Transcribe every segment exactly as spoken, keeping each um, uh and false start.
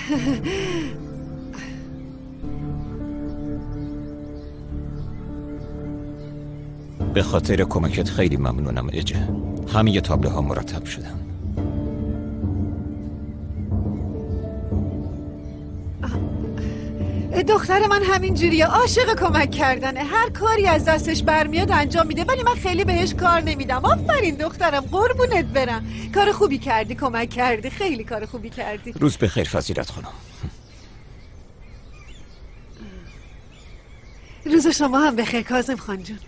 به خاطر کمکت خیلی ممنونم اجه. همه تابلوها مرتب شدن. دختر من همینجوریه، عاشق کمک کردنه. هر کاری از دستش برمیاد انجام میده، ولی من خیلی بهش کار نمیدم. آفرین دخترم، قربونت برم. کار خوبی کردی، کمک کردی، خیلی کار خوبی کردی. روز بخیر فضیلت خانم. روز شما هم بخیر کاظم خان جون.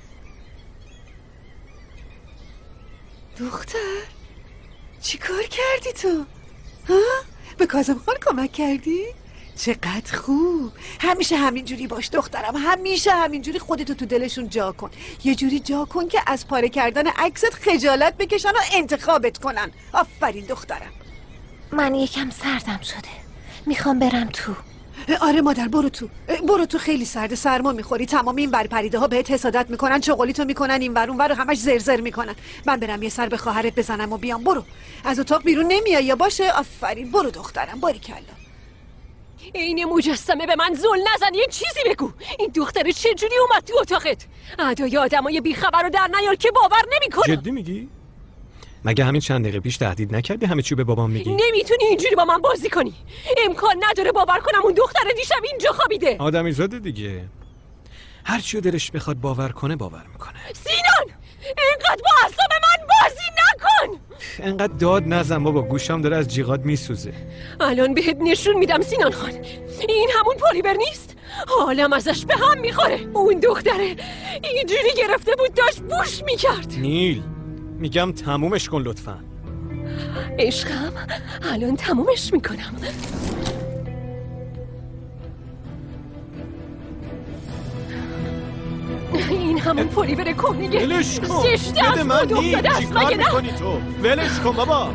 دختر چی کار کردی تو؟ ها؟ به کاظم خان کمک کردی؟ چقدر خوب. همیشه همینجوری باش دخترم، همیشه همینجوری. خودتو تو دلشون جا کن، یه جوری جا کن که از پاره کردن عکست خجالت بکشن و انتخابت کنن. آفرین دخترم. من یکم سردم شده، میخوام برم تو. آره مادر برو تو، برو تو. خیلی سرده، سرما میخوری. تمام این ور پریده ها بهت حسادت میکنن، چغلیتو میکنن این ور اون ور، همش زرزر میکنن. من برم یه سر به خواهرت بزنم و بیام. برو از اتاق بیرون نمیای یا باشه؟ آفرین برو دخترم، باریکلا. این مجسمه به من زل نزن، یه چیزی بگو. این دختره چجوری اومد تو اتاقت؟ ادای آدمای بیخبر رو در نیار که باور نمیکنم. جدی میگی؟ مگه همین چند دقیقه پیش تهدید نکردی همه چی به بابام میگی؟ نمیتونی اینجوری با من بازی کنی. امکان نداره باور کنم اون دختره دیشب اینجا خوابیده. آدمی زاده دیگه، هر چیو دلش بخواد باور کنه باور میکنه. سینان اینقدر با اعصاب من بازی نکن. انقدر داد نزن بابا، گوشم داره از جیغات میسوزه. الان بهت نشون میدم سینان خان، این همون پلیور نیست؟ حالم ازش به هم میخوره. اون دختره اینجوری گرفته بود داشت بوش میکرد. نیل میگم تمومش کن لطفا. عشقم الان تمومش میکنم. این همون پلیور کهنگه. ولش کن. زشته از خود افتاده است مگه نه؟ میکنی تو؟ ولش کن بابا.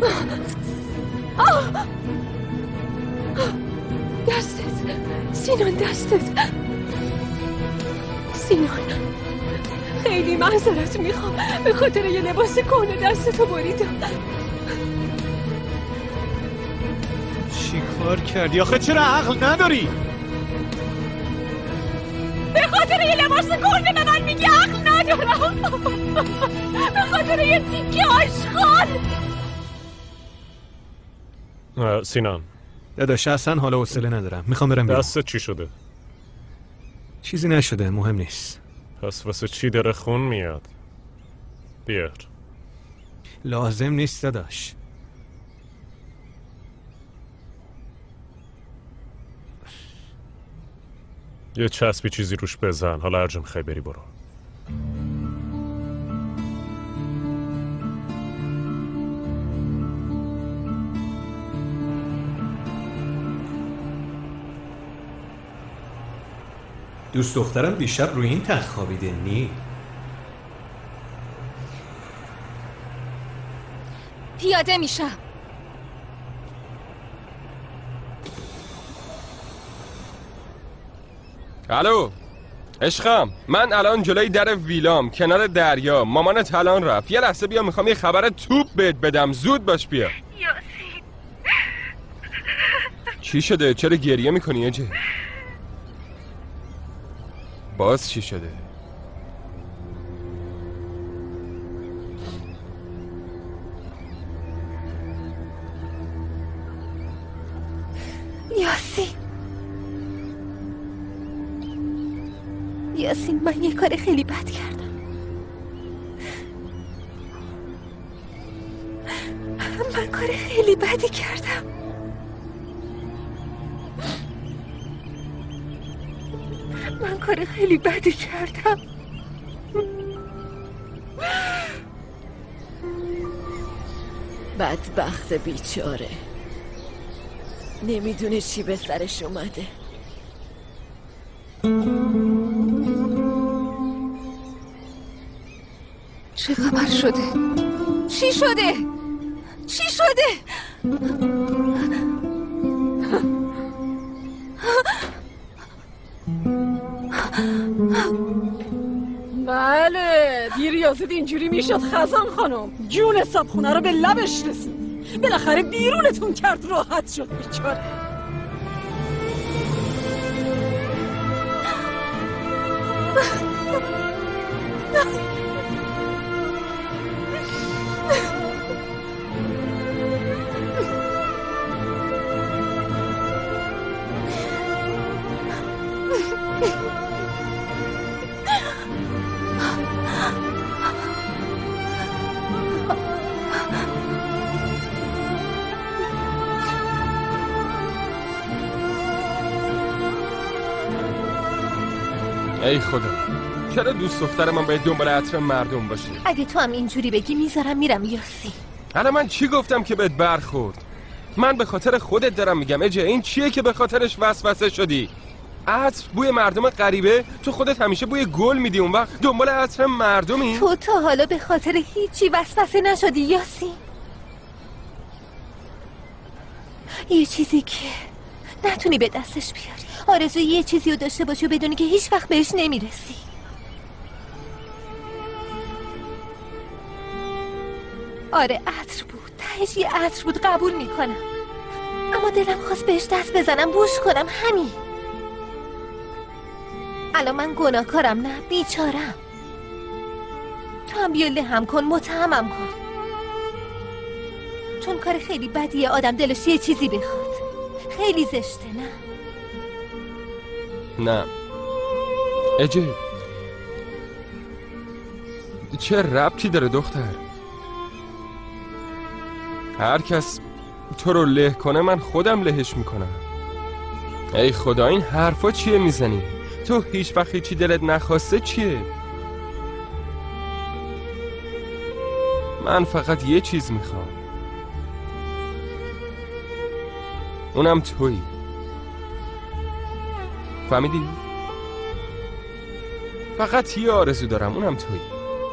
دستت سینان، دستت سینان. خیلی معذرت میخوام، به خاطر یه لباس کهنه دستتو بریدم. چی کار کردی؟ آخه چرا عقل نداری؟ به خاطر یه لباس کهنه به من میگی عقل ندارم؟ به خاطر یه تیکه آشغال. سینان داداش اصلا حالا حوصله ندارم، میخوام برم بیرون. دستت چی شده؟ چیزی نشده، مهم نیست. پس واسه چی داره خون میاد؟ بیار. لازم نیست داداش. یه چسبی چیزی روش بزن، حالا هر جا میخوای بری برو. دوست دخترم دیشب روی این تخت خوابیده. نیل پیاده میشم. الو عشقم، من الان جلوی در ویلام کنار دریا. مامانت الان رفت. یه لحظه بیا، میخوام یه خبر توپ بهت بدم. زود باش بیا. یاسین چی شده؟ چرا گریه میکنی اجه؟ باز چی شده؟ یاسین یاسین من یه کار خیلی بد کردم. من کار خیلی بدی کردم. من کار خیلی بدی کردم. بدبخت بیچاره، نمیدونه چی به سرش اومده. چه خبر شده؟ چی شده؟ چی شده؟ بله دیر یا زود اینجوری میشد خزان خانم. جون صابخونه رو به لبش رسید. بالاخره بیرونتون کرد، راحت شد بیچاره. ای خدا، چرا دوست دختر من باید دنبال عطر مردم باشه؟ اگه تو هم اینجوری بگی میذارم میرم یاسی. الان من چی گفتم که بهت برخورد؟ من به خاطر خودت دارم میگم اجه، این چیه که به خاطرش وسوسه شدی؟ عطر بوی مردم غریبه، تو خودت همیشه بوی گل میدی، اون وقت دنبال عطر مردمی؟ تو تا حالا به خاطر هیچی وسوسه نشدی یاسی؟ یه چیزی که نتونی به دستش بیاری، آرزوی یه چیزی رو داشته باشی و بدونی که هیچ وقت بهش نمیرسی. آره عطر بود، تهش یه عطر بود، قبول میکنم، اما دلم خواست بهش دست بزنم، بوش کنم، همین. الان من گناهکارم نه، بیچارم. تو هم بیا لهم کن، متهمم کن، چون کار خیلی بدیه آدم دلش یه چیزی بخواد. خیلی زشته نه؟ نه اجه، چه ربطی داره دختر؟ هر کس تو رو له کنه من خودم لهش میکنم. ای خدا، این حرفا چیه میزنی؟ تو هیچ وقت هیچی دلت نخواسته چیه؟ من فقط یه چیز میخوام، اونم تویی. فهمیدی؟ فقط یه آرزو دارم، اونم تویی.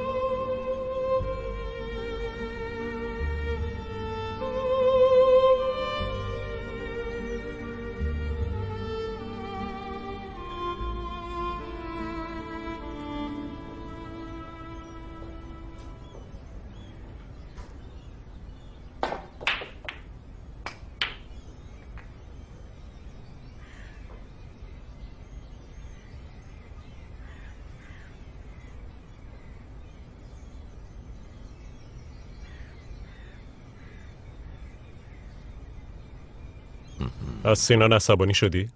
از سینان عصبانی شدی؟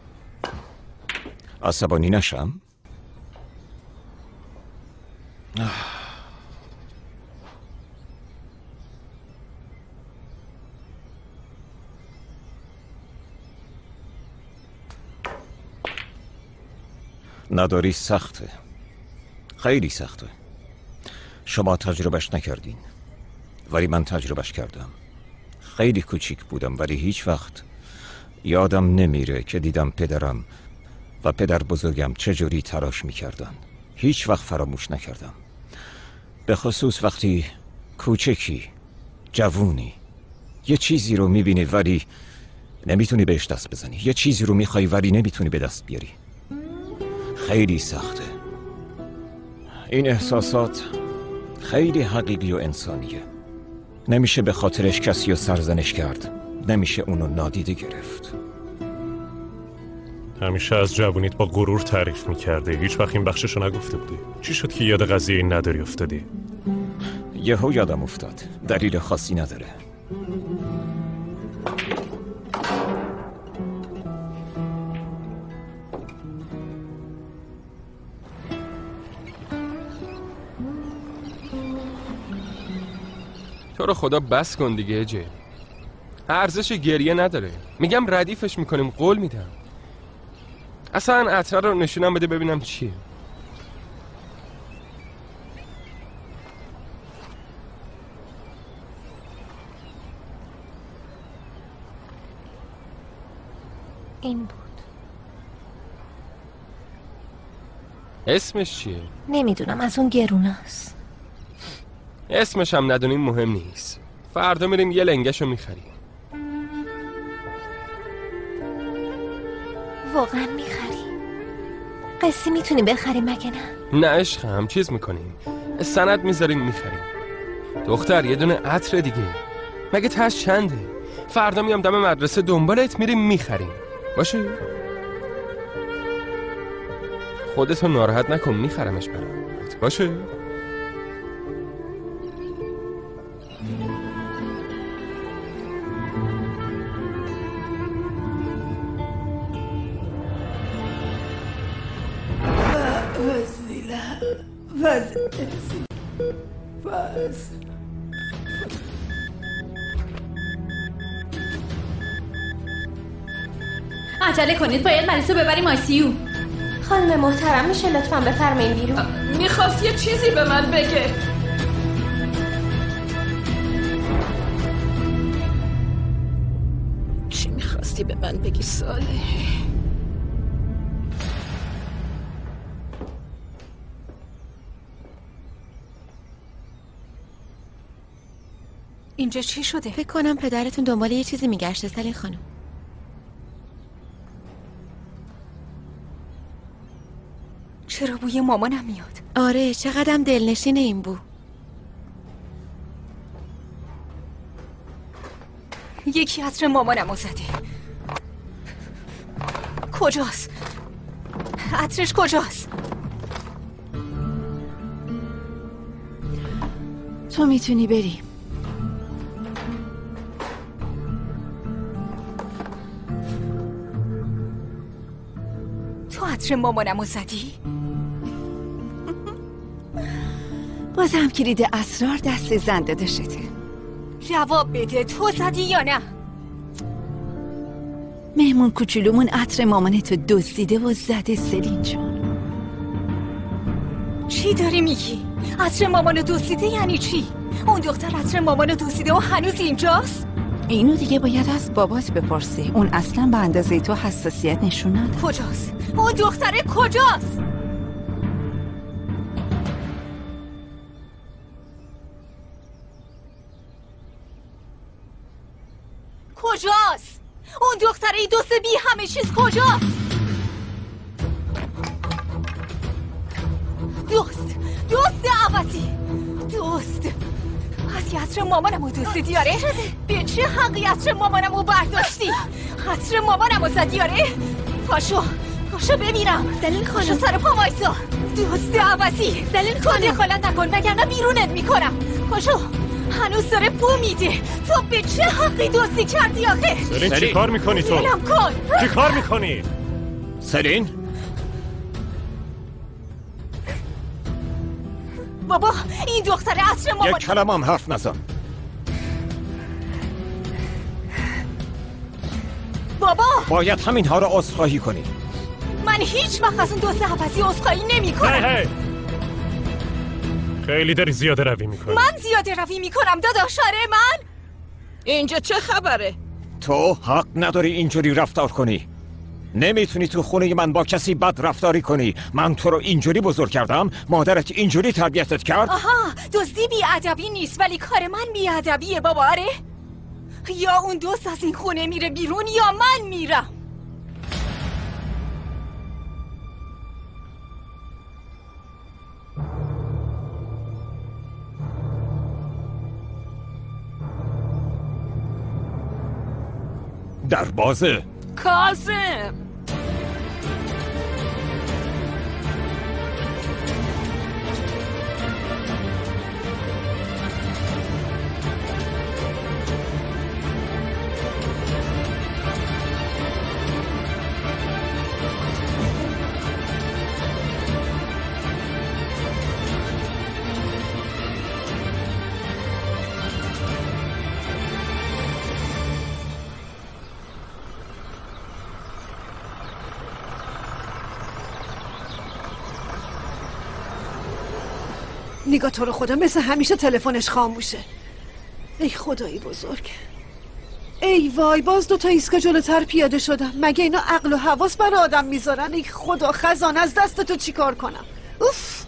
عصبانی نشم؟ نداری سخته، خیلی سخته. شما تجربهش نکردین ولی من تجربهش کردم. خیلی کوچیک بودم ولی هیچ وقت یادم نمیره که دیدم پدرم و پدر بزرگم چجوری تلاش میکردن. هیچ وقت فراموش نکردم، به خصوص وقتی کوچکی، جوونی، یه چیزی رو میبینی ولی نمیتونی بهش دست بزنی، یه چیزی رو میخوای ولی نمیتونی به دست بیاری. خیلی سخته. این احساسات خیلی حقیقی و انسانیه. نمیشه به خاطرش کسی رو سرزنش کرد، نمیشه اونو نادیده گرفت. همیشه از جوونیت با غرور تعریف میکرده، هیچ وقت این بخششو نگفته بودی. چی شد که یاد قضیه این نداری افتادی؟ یهو یادم افتاد، دلیل خاصی نداره. تو رو خدا بس کن دیگه اجه، ارزش گریه نداره. میگم ردیفش میکنیم، قول میدم. اصلا عطر رو نشونم بده ببینم چیه. این بود. اسمش چیه؟ نمیدونم، از اون گروناست. اسمش هم ندونیم مهم نیست. فردا میریم یه لنگشو میخریم. واقعا میخری؟ قصی میتونیم بخریم مگه نه؟ نه عشقم، چیز میکنیم، سند میذاریم میخریم. دختر یه دونه عطر دیگه، مگه تاش چنده؟ فردا میام دم مدرسه دنبالت، میریم میخریم. باشه؟ خودتو ناراحت نکن، میخرمش برات. باشه؟ وزیله وزیله وزیله عجله کنید، باید مریض رو ببریم آیسیو. خانم محترم میشه لطفاً بفرمایین بیرون؟ میخواست یه چیزی به من بگه. چی میخواستی به من بگی ساله؟ اینجا چی شده؟ فکر کنم پدرتون دنبال یه چیزی میگشته سلین خانم. چرا بوی مامانم میاد؟ آره چقدرم دلنشین این بو. یکی عطر مامانم رو زده. کجاست؟ عطرش کجاست؟ تو میتونی بری. تو عطر مامانم رو زدی؟ بازم کلید اسرار دست زن داده شده. جواب بده، تو زدی یا نه؟ مهمون کوچولومون عطر مامانتو دزدیده و زده سلین جون. چی داری میگی؟ عطر مامانو دزدیده یعنی چی؟ اون دختر عطر مامانو دزدیده و هنوز اینجاست؟ اینو دیگه باید از بابات بپرسی. اون اصلا به اندازه تو حساسیت نشون نداره. کجاست؟ اون دختره کجاست؟ کجاست؟ اون دختره دوست بی همه چیز کجاست؟ دوست دوست عوضی دوست از عطر مامانمو دوستی دیاره؟ به چه حقی عطر مامانمو برداشتی؟ عطر مامانمو زدی آره؟ پاشو پاشو ببینم. سلین خانم پاشو سر پا وایسا. دوست عوضی سلین خانم دخالت نکن وگرنه بیرونت میکنم. پاشو هنوز داره بو میده. تو به چه حقی دوستی کردی آخه؟ سلین چی کار میکنی تو؟ ولم کن. چی کار میکنی؟ سلین؟ بابا این دختر عطر مامان. یک کلمه هم حرف نزن. بابا باید همینها را عذرخواهی کنی. من هیچ وقت از اون دوست عوضی عذرخواهی نمی کنم. هی هی خیلی داری زیاده روی میکنی. من زیاده روی میکنم داداش؟ آره من؟ اینجا چه خبره؟ تو حق نداری اینجوری رفتار کنی. نمیتونی تو خونه من با کسی بد رفتاری کنی. من تو رو اینجوری بزرگ کردم، مادرت اینجوری تربیتت کرد. آها دزدی بی‌ادبی نیست ولی کار من بی‌ادبیه بابا. آره یا اون دوست از این خونه میره بیرون یا من میرم. در بازه. کاظم نگاه تو رو خدا مثل همیشه تلفنش خاموشه. ای خدایی بزرگ. ای وای باز دو تا ایسکا جلوتر پیاده شدم. مگه اینا عقل و حواس بر آدم میذارن؟ ای خدا خزان از دست تو چی کار کنم؟ اوف.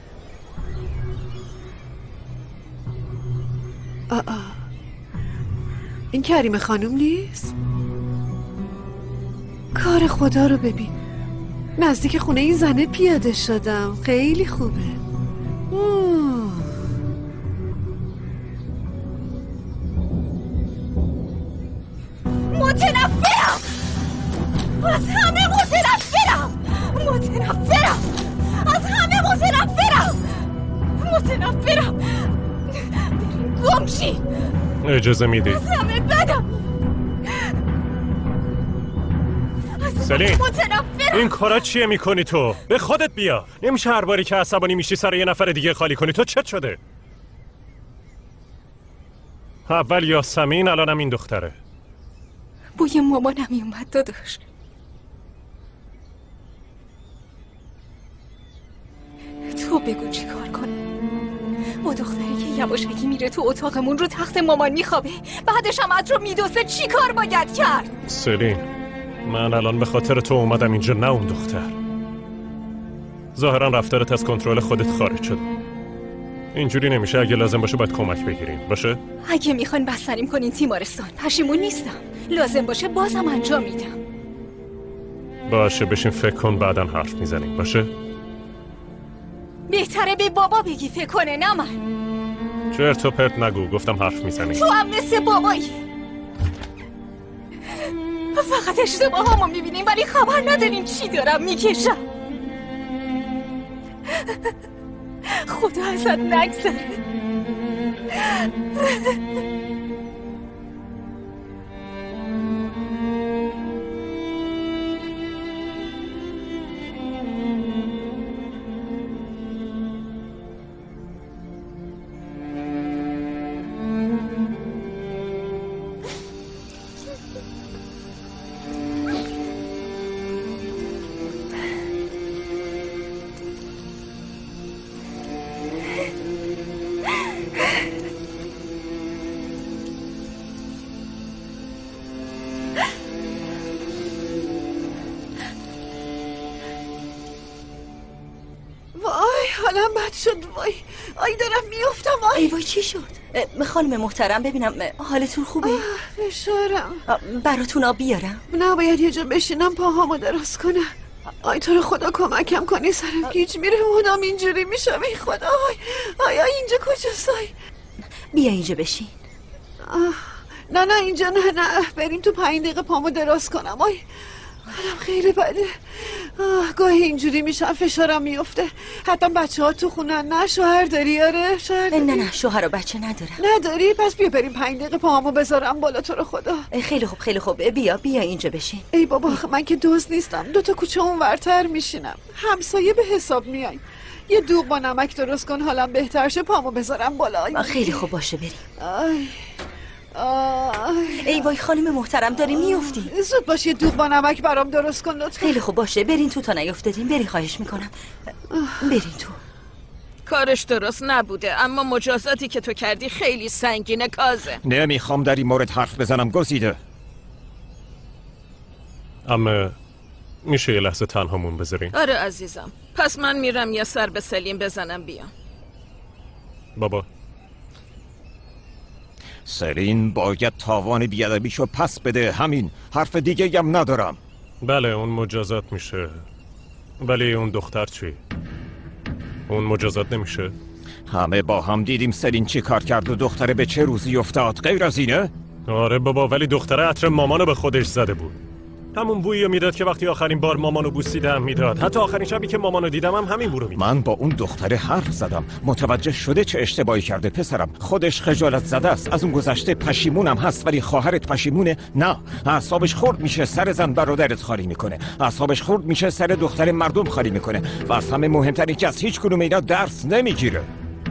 آه آه. این کریم خانوم نیست؟ کار خدا رو ببین. نزدیک خونه این زنه پیاده شدم. خیلی خوبه. متنفرم از همه. متنفرم متنفرم شی. اجازه میدی؟ از همه بدم. سلین متنفرم. این کارا چیه میکنی تو؟ به خودت بیا. نمیشه هر باری که عصبانی میشی سر یه نفر دیگه خالی کنی. تو چت شده؟ اول یاسمین الانم این دختره. بوی مامانم اومد داداش. تو بگو چی کار کنم با دختری که یواشکی میره تو اتاقمون رو تخت مامان میخوابه، بعدش هم عطر رو میدوسه. چی کار باید کرد؟ سلین من الان به خاطر تو اومدم اینجا، نه اون دختر. ظاهرا رفتارت از کنترل خودت خارج شده. اینجوری نمیشه. اگه لازم باشه باید کمک بگیریم. باشه؟ اگه میخواین بستریم کنین تیمارستان، پشیمون نیستم. لازم باشه بازم انجام میدم. باشه بشین فکر کن، بعداً حرف میزنیم. باشه؟ بهتره به بابا بگی فکر کنه، نه من. چرت و پرت نگو، گفتم حرف میزنیم. تو هم مثل بابایی. فقط اشتباه همو میبینیم ولی خبر نداریم چی دارم میکشم. خدا ازت نگذره. شد. وای آی دارم میافتم. آی ای وای چی شد؟ خانم محترم ببینم حالتون خوبه؟ فشارم. براتون آب بیارم؟ نه باید یه جا بشینم پاهامو دراز کنم. آی تو رو خدا کمکم کنی، سرم گیج میره، مدام اینجوری میشم. ای خدا. آی آی, آی اینجا کجاست؟ آی بیا اینجا بشین. نه نه اینجا نه نه بریم تو پنج دقیقه پامو دراز کنم. آی حالم خیلی بده. گاهی اینجوری میشم فشارم میفته. حتی بچه ها تو خونن. نه شوهر داری؟ آره شوهر داری؟ نه نه شوهر و بچه ندارم. نداری؟ پس بیا بریم پنج دقیقه پاهامو بذارم بالا. تو رو خدا. خیلی خوب خیلی خوب بیا بیا اینجا بشین. ای بابا من که دوست نیستم. دو تا کوچه اون ورتر میشینم. همسایه به حساب میای. یه دوغ با نمک درست کن حالم بهتر شه، پامو بذارم بالا. خیلی خوب باشه بریم. آی آی ای وای خانم محترم داری میافتی. زود باش یه دوغ با نمک برام درست کن لطفا. خیلی خوب باشه برین تو تا نیافتادین. برین خواهش میکنم. برین تو. کارش درست نبوده اما مجازاتی که تو کردی خیلی سنگینه کاظم. نمیخوام در این مورد حرف بزنم گزیده. اما میشه یه لحظه تنهامون بذارین؟ آره عزیزم. پس من میرم یه سر به سلیم بزنم بیام. بابا سلین باید تاوان بیادبیشو پس بده. همین، حرف دیگه هم ندارم. بله اون مجازات میشه، ولی اون دختر چی؟ اون مجازات نمیشه؟ همه با هم دیدیم سلین چی کار کرد و دختره به چه روزی افتاد. غیر از اینه؟ آره بابا ولی دختره عطر مامانو به خودش زده بود. همون بویی میداد که وقتی آخرین بار مامانو بوسیدم میداد. حتی آخرین شبی که مامانو دیدم هم همین بو رو میداد. من با اون دختره حرف زدم. متوجه شده چه اشتباهی کرده پسرم. خودش خجالت زده است. از اون گذشته پشیمونم هست ولی خواهرت پشیمونه؟ نه. اعصابش خرد میشه سر زن برادرت خالی میکنه. اعصابش خرد میشه سر دختر مردم خالی میکنه. و از همه مهمتره که از هیچ کدوم اینا درس نمیگیره.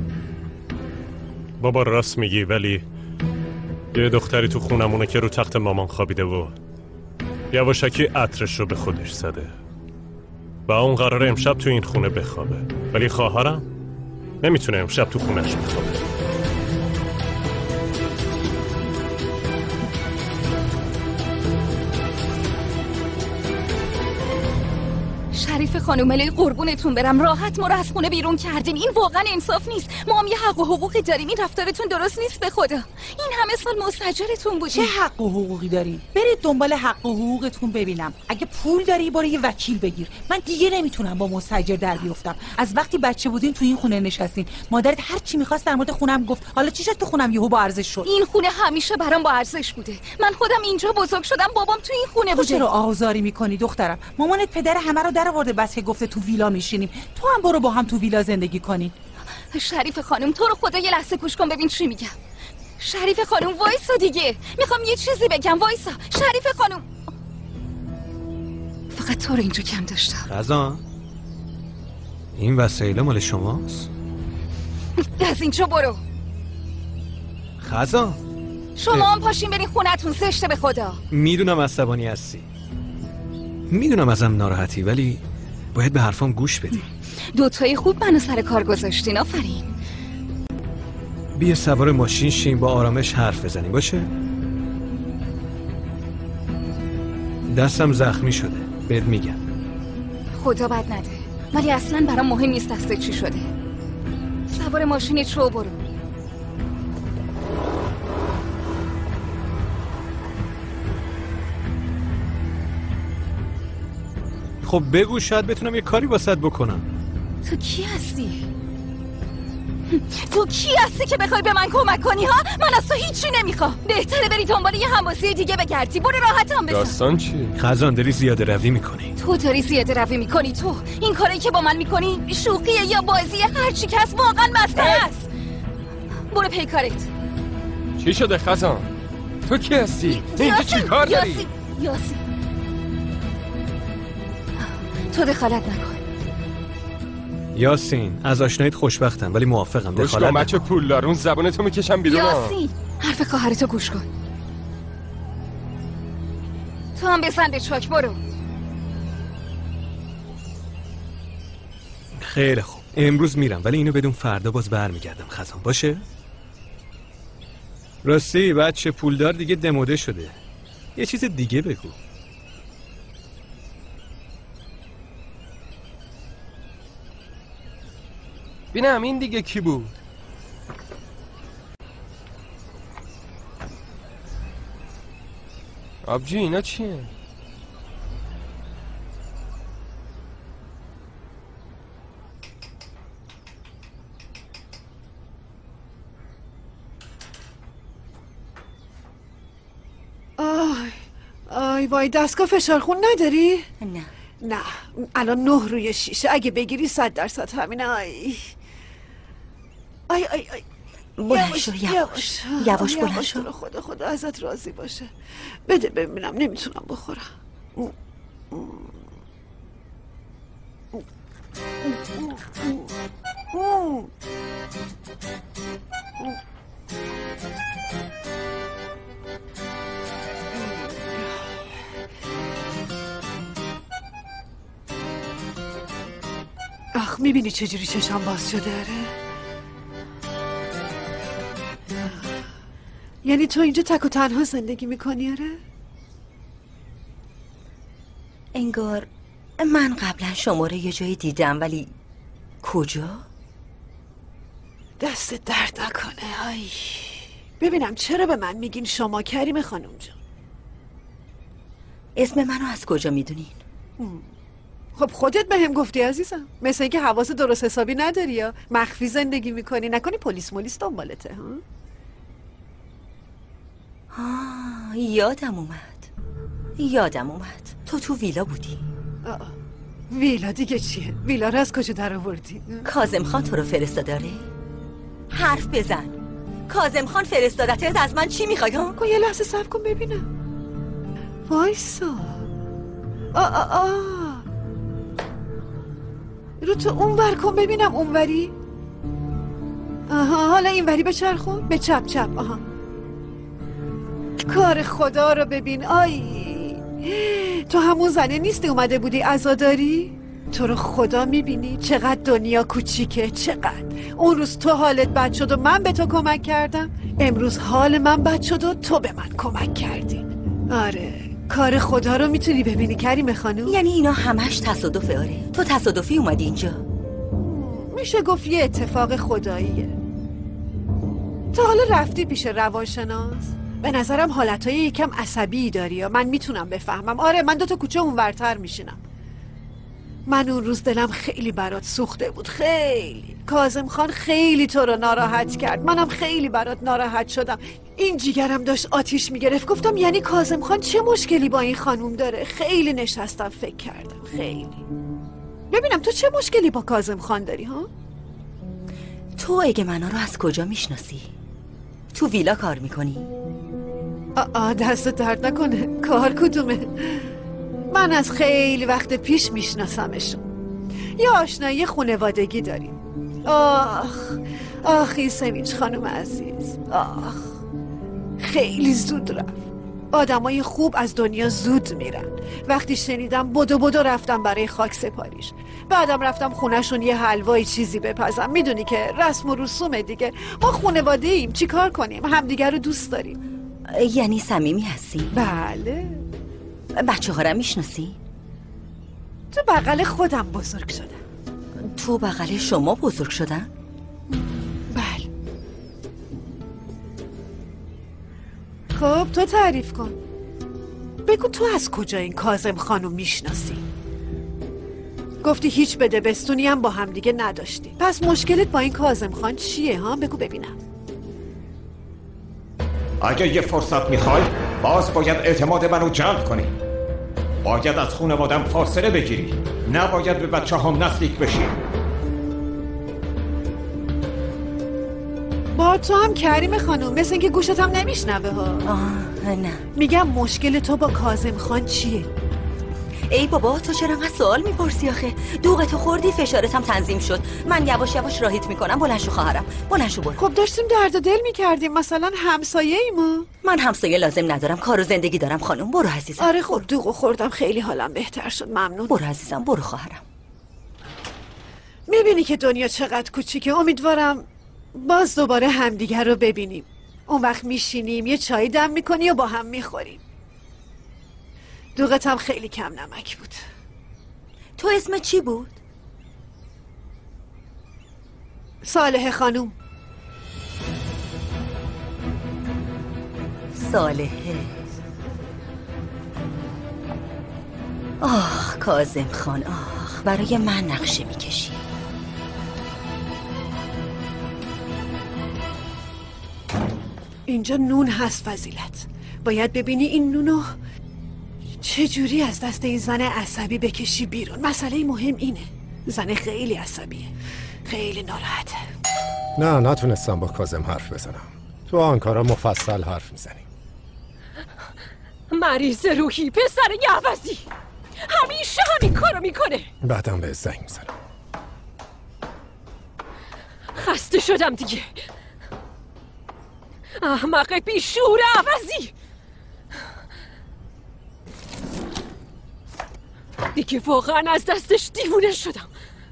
بابا راست میگی ولی یه دختری تو خونمونه که رو تخت مامان خوابیده و یواشکی عطرش رو به خودش زده و اون قراره امشب تو این خونه بخوابه، ولی خواهرم نمیتونه امشب تو خونش بخوابه. شریف خانم الهی قربونتون برم، راحت ما رو از خونه بیرون کردین. این واقعا انصاف نیست. ما هم یه حق و حقوقی داریم. این رفتارتون درست نیست به خدا. این همه سال مستاجرتون بودیم. چه حق و حقوقی دارین؟ برید دنبال حق و حقوقتون ببینم. اگه پول داری برو یه وکیل بگیر. من دیگه نمیتونم با مستاجر در بیافتم. از وقتی بچه بودین تو این خونه نشستین. مادرت هر چی می‌خواست در مورد خونم گفت. حالا چی شد تو خونم یهو با ارزش شد؟ این خونه همیشه برام با ارزش بوده. من خودم اینجا بزرگ شدم، بابام تو این خونه بوده. چرا آزاری می‌کنی دخترم؟ مامانت پدر همه رو در آورده بس که گفته تو ویلا میشینیم. تو هم برو با هم تو ویلا زندگی کنی. شریف خانم تو رو خدا یه لحظه گوش کن ببین چی میگم. شریف خانم وایسا دیگه، میخوام یه چیزی بگم. وایسا شریف خانم. فقط تو رو اینجا کم داشتم. خزان این وسایل مال شماست؟ از اینجا برو. خزان شما هم پاشین برین خونتون. زشته به خدا. میدونم عصبانی هستی، میدونم ازم ناراحتی، ولی باید به حرفام گوش بدی. دوتایی خوب منو سر کار گذاشتین. آفرین. بیا سوار ماشین شیم، با آرامش حرف بزنیم باشه؟ دستم زخمی شده بهت میگم. خدا بد نده، ولی اصلا برام مهم نیست دسته چی شده. سوار ماشینت شو برو. خب بگو، شاید بتونم یه کاری واسط بکنم. تو کی هستی؟ تو کی هستی که بخوای به من کمک کنی ها؟ من از تو هیچی نمیخوام. بهتره بری دنبال یه همواسه دیگه بگردی. برو راحتم بزن. داستان چی؟ خزان داری زیاده روی میکنی. تو داری زیاده روی میکنی. تو این کاری که با من میکنی شوخیه یا بازیه؟ هر چی که هست واقعا مسخره است. برو پی کارت. چی شده خزان؟ تو کی هستی؟ اینجا چی کار داری؟ یاسین یاسین تو دخالت نکن. یاسین از آشنایت خوشبختم، ولی موافقم گوش دخالت کن بچه پولدار، اون زبونتو میکشم بیرون. یاسین حرف خواهرتو گوش کن. تو هم بزن به چاک. برو. خیلی خوب، امروز میرم، ولی اینو بدون فردا باز برمیگردم. خزان باشه؟ راستی بچه پولدار دیگه دموده شده، یه چیز دیگه بگو. بینم این دیگه کی بود؟ آبجی اینا چیه؟ آی آی وای، دستگاه فشار خون نداری؟ نه نه الان نه روی شیشه، اگه بگیری صد درصد همینه. آی آی آی آی بلند شو، یواش یواش بلند شو. خدا خدا ازت راضی باشه. بده ببینم، نمیتونم بخورم. آخ میبینی چجوری چشم باز شده؟ اره یعنی تو اینجا تک و تنها زندگی میکنی؟ اره انگار من قبلا شما رو یه جایی دیدم، ولی کجا؟ دست درد نکنه. آی ببینم چرا به من میگین شما کریم خانم جان؟ اسم منو از کجا میدونین؟ خب خودت به هم گفتی عزیزم. مثل اینکه حواس درست حسابی نداری یا مخفی زندگی میکنی. نکنی پلیس مولیس دنبالته؟ ها آه یادم اومد یادم اومد تو تو ویلا بودی. آه. ویلا دیگه چیه؟ ویلا رو از کجا در آوردی؟ کاظم خان تو رو فرستاداره؟ حرف بزن. کاظم خان فرستادتت، از من چی میخوای ها؟ کو یه لحظه صبر کن ببینم. وایسا. آ آ آ رو تو اون ور کن ببینم. اون وری. آها حالا این وری بچرخون. به چپ چپ. آها کار خدا رو ببین. آی تو همون زنه نیستی اومده بودی عزاداری؟ تو رو خدا میبینی چقدر دنیا کوچیکه؟ چقدر اون روز تو حالت بد شد و من به تو کمک کردم، امروز حال من بد شد و تو به من کمک کردی. آره کار خدا رو میتونی ببینی کریم خانوم. یعنی اینا همش تصادفه؟ آره تو تصادفی اومدی اینجا؟ میشه گفت یه اتفاق خداییه. تا حالا رفتی پیش روانشناس؟ به نظرم حالتهای یکم عصبی داری یا من میتونم بفهمم. آره من دو تا کوچه اونورتر میشینم. من اون روز دلم خیلی برات سوخته بود. خیلی. کاظم خان خیلی تو رو ناراحت کرد، منم خیلی برات ناراحت شدم. این جیگرم داشت آتیش میگرفت. گفتم یعنی کاظم خان چه مشکلی با این خانوم داره؟ خیلی نشستم فکر کردم. خیلی. ببینم تو چه مشکلی با کاظم خان داری ها؟ تو اگه منو رو از کجا میشناسی؟ تو ویلا کار میکنی؟ آه دست درد نکنه. کار کدومه؟ من از خیلی وقت پیش میشناسمشون. یه آشنایی خانوادگی داریم. آخ آخی سوینج خانم عزیز، آخ خیلی زود رفت. آدمای خوب از دنیا زود میرن. وقتی شنیدم بدو بدو رفتم برای خاک سپاریش. بعدم رفتم خونهشون یه حلوایی چیزی بپزم. میدونی که رسم و رسومه دیگه. ما خانواده ایم، چی کار کنیم؟ همدیگر رو دوست داریم. یعنی صمیمی هستی؟ بله. بچه ها رو میشناسی؟ تو بغل خودم بزرگ شدم. تو بغل شما بزرگ شدن؟ بله. خب تو تعریف کن. بگو تو از کجا این کاظم خانو میشناسی؟ گفتی هیچ بده بستونی هم با هم دیگه نداشتی. پس مشکلت با این کاظم خان چیه ها؟ بگو ببینم. اگه یه فرصت میخوای باز باید اعتماد منو جلب کنی. باید از خانوادم فاصله بگیری. نباید به بچه هم نزدیک بشی. با تو هم کریم خانوم مثل اینکه گوشت هم نمیشنوه ها. آه نه. میگم مشکل تو با کاظم خان چیه؟ ای بابا تو چرا انقدر سوال میپرسی آخه؟ دوغ تو خوردی، فشارت هم تنظیم شد. من یواش یواش راهیت میکنم. بلند شو خواهرم، بلند شو برو. خب داشتیم درد و دل میکردیم، مثلا همسایه ایمو. من همسایه لازم ندارم، کار و زندگی دارم خانم. برو عزیزم. آره خب دوغو خوردم، خیلی حالم بهتر شد، ممنون. برو عزیزم، برو خواهرم. میبینی که دنیا چقدر کوچیکه. امیدوارم باز دوباره همدیگر رو ببینیم. اون وقت میشینیم یه چای دم میکنی و با هم میخوریم. دوغت هم خیلی کم نمک بود. تو اسمت چی بود؟ صالحه خانوم. صالحه. آخ کاظم خان، آخ برای من نقشه میکشی. اینجا نون هست فضیلت. باید ببینی این نونو چجوری از دست این زن عصبی بکشی بیرون. مسئله مهم اینه. زن خیلی عصبیه، خیلی ناراحته. نه نتونستم با کاظم حرف بزنم. تو آنکارا مفصل حرف میزنی. مریض روحی، پسر یعوضی، همیشه همین کارو میکنه. بعدم به زنگ میزنم. خسته شدم دیگه. احمق بیشعور عوضی. دیگه واقعا از دستش دیوونه شدم.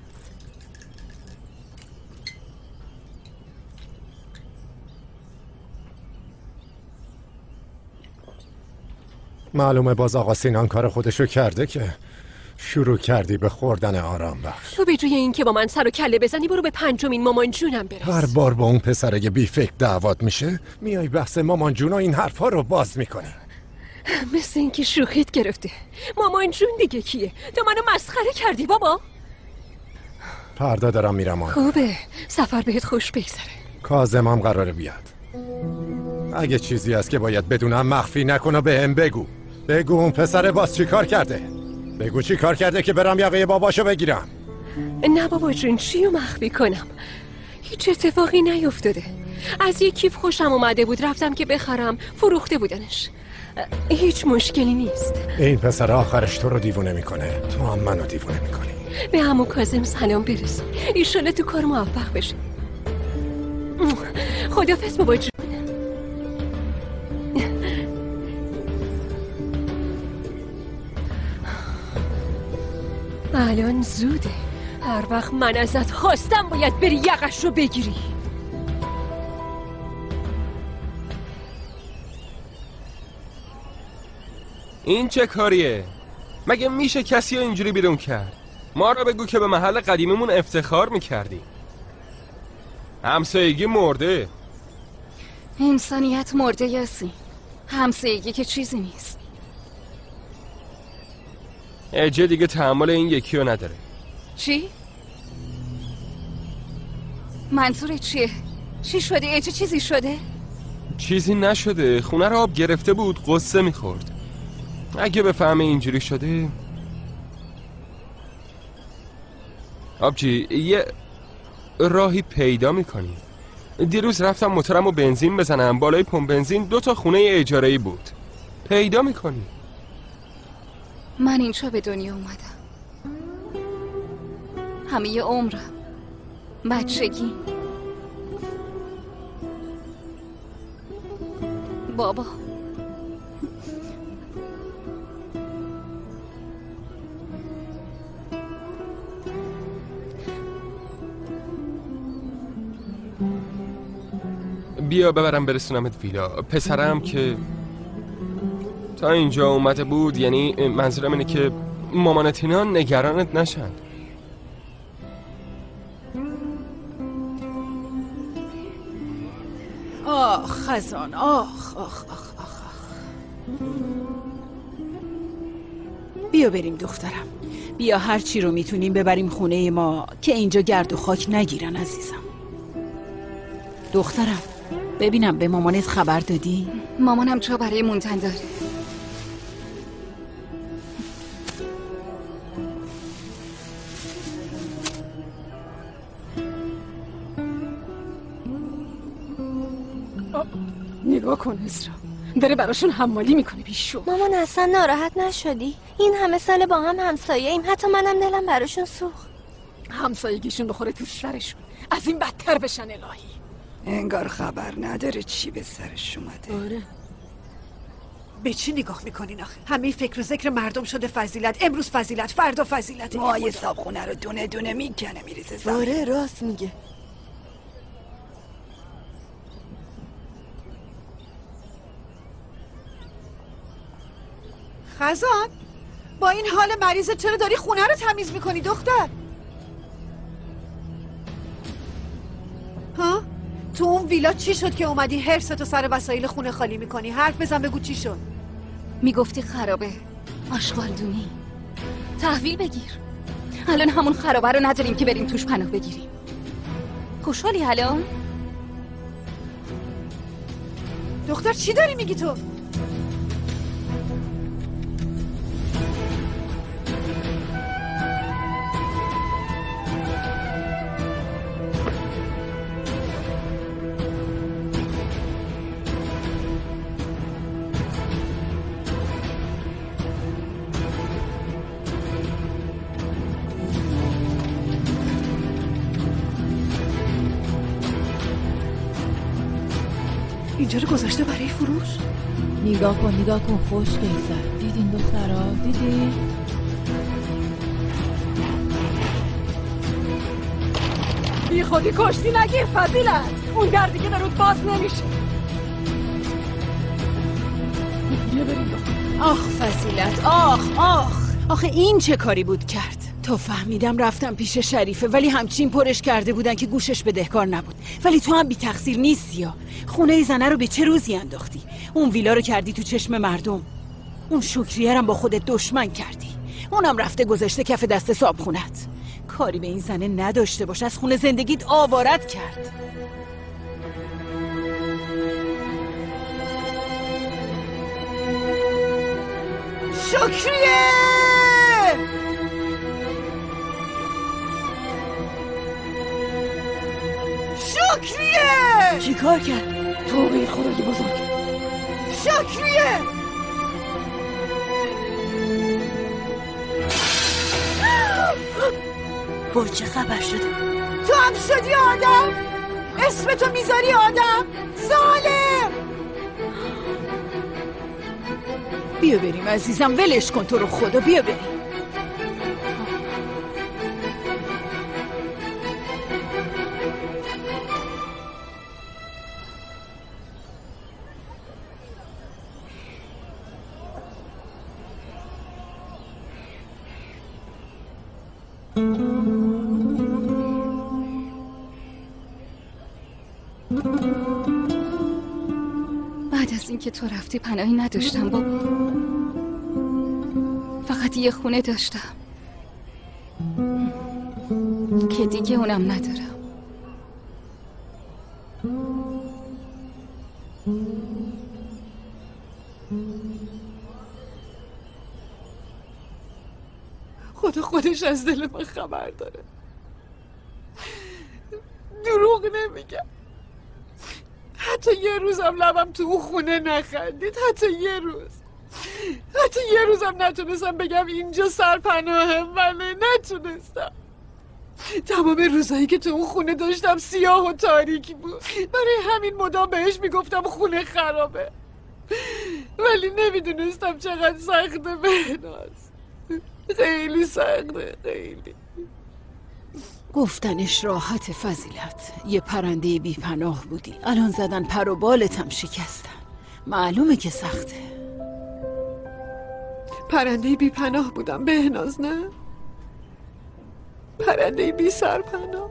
معلومه باز آقا سینان کار خودشو کرده که شروع کردی به خوردن آرام بخش. تو به جای این که با من سر و کله بزنی برو به پنجمین مامان جونم برس. هر بار با اون پسره بی فکر دعوات میشه میای بحث مامان جون و این حرفا رو باز میکنی. مثل اینکه شوخیت گرفته. مامان جون دیگه کیه؟ تو منو مسخره کردی بابا. پرده دارم میرم آن. خوبه، سفر بهت خوش بگذره. کاظم هم قراره بیاد. اگه چیزی هست که باید بدونم مخفی نکن و به هم بگو. بگو اون پسر باز چی کار کرده. بگو چی کار کرده که برم یقه باباشو بگیرم. نه بابا جون، چیو مخفی کنم؟ هیچ اتفاقی نیفتاده. از یک کیف خوشم اومده بود، رفتم که بخرم، فروخته بودنش. هیچ مشکلی نیست. این پسر آخرش تو رو دیوونه میکنه، تو هم منو دیوونه میکنی. به عمو کاظم سلام برس. ایشالا تو کار موفق بشه. خداحافظ بابا جون. الان زوده. هر وقت من ازت خواستم باید بری یقش رو بگیری. این چه کاریه؟ مگه میشه کسی رو اینجوری بیرون کرد؟ ما را بگو که به محل قدیمیمون افتخار میکردی. همسایگی مرده. انسانیت مرده یاسی. همسایگی که چیزی نیست. اجه دیگه تحمل این یکی رو نداره. چی؟ منظورت چیه؟ چی شده؟ اجه چیزی شده؟ چیزی نشده، خونه رو آب گرفته بود، قصه میخورد. اگه بفهمه اینجوری شده. آبجی یه راهی پیدا میکنی. دیروز رفتم موتورم و بنزین بزنم، بالای پمپ بنزین دو تا خونه اجاره‌ای بود. پیدا میکنی؟ من اینجا به دنیا اومدم، همه ی عمرم، بچگی، بابا. بیا ببرم برسونمت ویلا. پسرم که تا اینجا اومده بود، یعنی منظورم اینه که مامانت اینا نگرانت نشن. آخ خزان، آخ آخ آخ آخ بیا بریم دخترم، بیا هر چی رو میتونیم ببریم خونه ما که اینجا گرد و خاک نگیرن عزیزم. دخترم ببینم به مامانت خبر دادی؟ مامانم جا برای موندن داره. نگاه کن اسرا، داره براشون حمالی میکنه بیشو. مامان اصلا ناراحت نشدی؟ این همه سال با هم همسایه ایم، حتی منم دلم براشون سوخت. همسایگیشون بخوره تو سرشون، از این بدتر بشن الهی. انگار خبر نداره چی به سرش اومده. آره. به چی نگاه میکنین آخه؟ همه فکر و ذکر مردم شده فضیلت، امروز فضیلت، فردا فضیلت. مایه صابخونه رو دونه دونه میکنه میریزه زمین. آره راست میگه. خزان، با این حال مریضت چرا داری خونه رو تمیز میکنی دختر؟ ها؟ تو اون ویلا چی شد که اومدی حرصتو سر وسایل خونه خالی میکنی؟ حرف بزن بگو چی شد؟ میگفتی خرابه، آشغالدونی، تحویل بگیر. الان همون خرابه رو نداریم که بریم توش پناه بگیریم. خوشحالی الان؟ دختر چی داری میگی تو؟ اینجا رو گذاشته برای فروش؟ نگاه کن نگاه کن، خوش گیزد. دیدین دخترها؟ دیدین؟ بی خودی کشتی نگیر فضیلت، اون در دیگه به رود باز نمیشه. بیا بریم دختر. آخ فضیلت، آخ آخ آخه این چه کاری بود کرد؟ تا فهمیدم رفتم پیش شریفه، ولی همچین پرش کرده بودن که گوشش بدهکار نبود. ولی تو هم بی تقصیر نیستی یا خونه زنه رو به چه روزی انداختی؟ اون ویلا رو کردی تو چشم مردم، اون شکریه رو با خودت دشمن کردی، اونم رفته گذاشته کف دست صابخونت. کاری به این زنه نداشته باش، از خونه زندگیت آوارت کرد. شکریه! شکریه! چی کار کرد؟ توبه خدای بزرگ. شکریه! وای چه خبر شده؟ تو هم شدی آدم؟ اسم تو میذاری آدم؟ ظالم! بیا بریم عزیزم، ولش کن تو رو خدا، بیا بریم. بعد از اینکه تو رفتی پناهی نداشتم بابا، فقط یه خونه داشتم که دیگه اونم ندارم. خدا خودش از دل من خبر داره، دروغ نمیگم. حتی یه روزم لبم تو اون خونه نخندید، حتی یه روز، حتی یه روزم نتونستم بگم اینجا سرپناهم. ولی نتونستم. تمام روزایی که تو اون خونه داشتم سیاه و تاریکی بود. برای همین مدام بهش میگفتم خونه خرابه، ولی نمیدونستم چقدر سخته بهناز. خیلی سخته، خیلی. گفتنش راحت فضیلت. یه پرنده بی پناه بودی، الان زدن پر و بالتم شکستن. معلومه که سخته. پرنده بی پناه بودم بهناز، نه؟ پرنده بی سرپناه.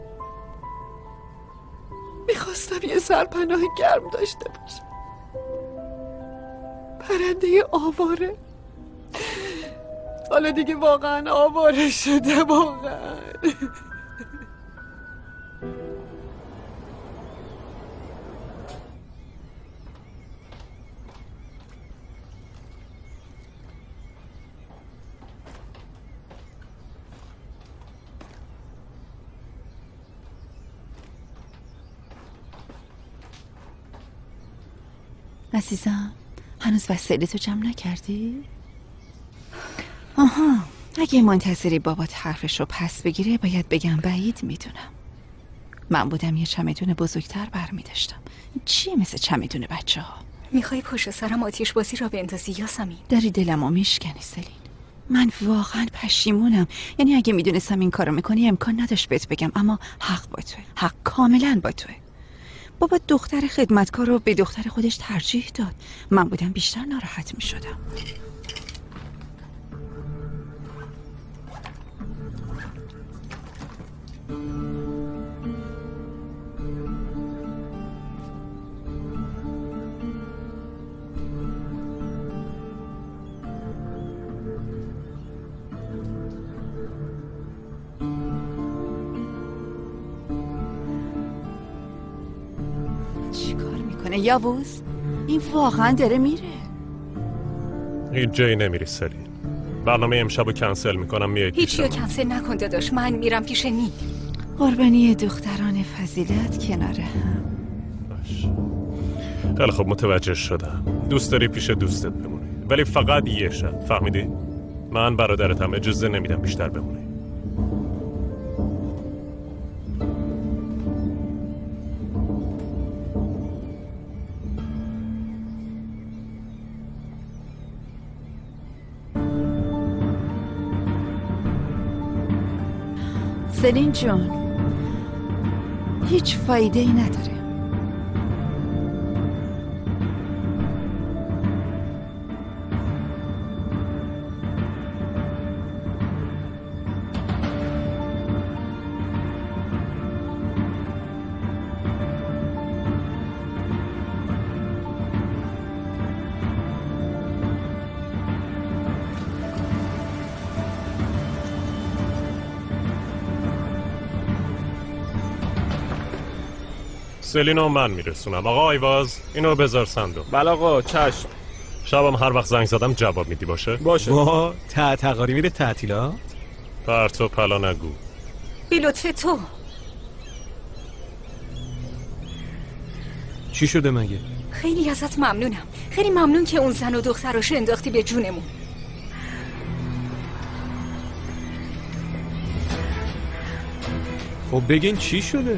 میخواستم یه سرپناه گرم داشته باشم. پرنده آواره. حالا دیگه واقعا آواره شده، واقعا. عزیزم، هنوز وسایلتو جمع نکردی؟ آها، اگه منتظری بابات حرفشو پس بگیره باید بگم بعید میدونم. من بودم یه چمدون بزرگتر برمی داشتم. چیه مثل چمدون بچه ها؟ میخوای پشت سرم آتیش بازی را بندازی یاسمین؟ داری دلمو میشکنی سلین. من واقعا پشیمونم. یعنی اگه میدونستم این کارو میکنی امکان نداشت بهت بگم، اما حق با توه. حق کاملا با توه. بابا دختر خدمتکار رو به دختر خودش ترجیح داد. من بودم بیشتر ناراحت میشدم. یاوز این واقعا داره میره. هیچ جایی نمیری سلین. برنامه امشب رو کنسل میکنم، میای پیشم. هیچی رو کنسل نکن داداش، من میرم پیش نیک. قربانی دختران فضیلت کنار هم. باش. خیلی خب متوجه شدم. دوست داری پیش دوستت بمونی، ولی فقط یه شب، فهمیدی؟ من برادرتم، اجازه نمیدم بیشتر بمونی. سلین جون، هیچ فایده ای نداره. سلینو من میرسونم. آقا ایواز اینو بذار صندوق. بله آقا، چشم. شبم هر وقت زنگ زدم جواب میدی باشه؟ باشه. وا تعتقاری میره تعطیلات؟ پرت و پلا نگو. بی لطف تو. چی شده مگه؟ خیلی ازت ممنونم. خیلی ممنون که اون زن و دخترش انداختی به جونمون. خب بگین چی شده؟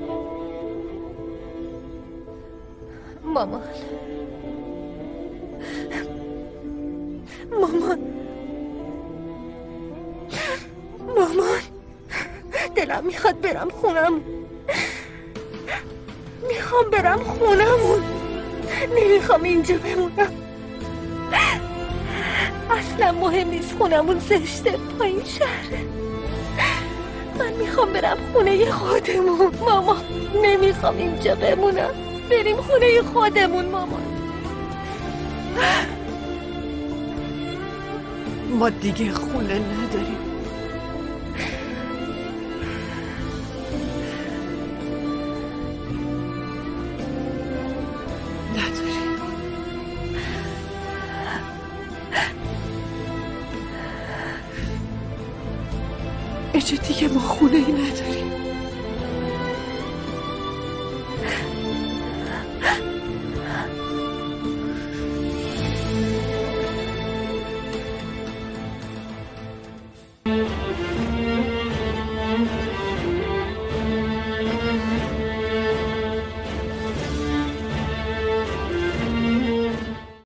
مامان مامان مامان دلم میخواد برم خونم، میخوام برم خونمون، نمیخوام اینجا بمونم. اصلا مهم نیست خونمون زشته، پایین شهره. من میخوام برم خونه خودمون مامان، نمیخوام اینجا بمونم. بریم خونه خودمون مامان. ما دیگه خونه نداریم. نداریم. اجه دیگه ما خونه ای نداریم.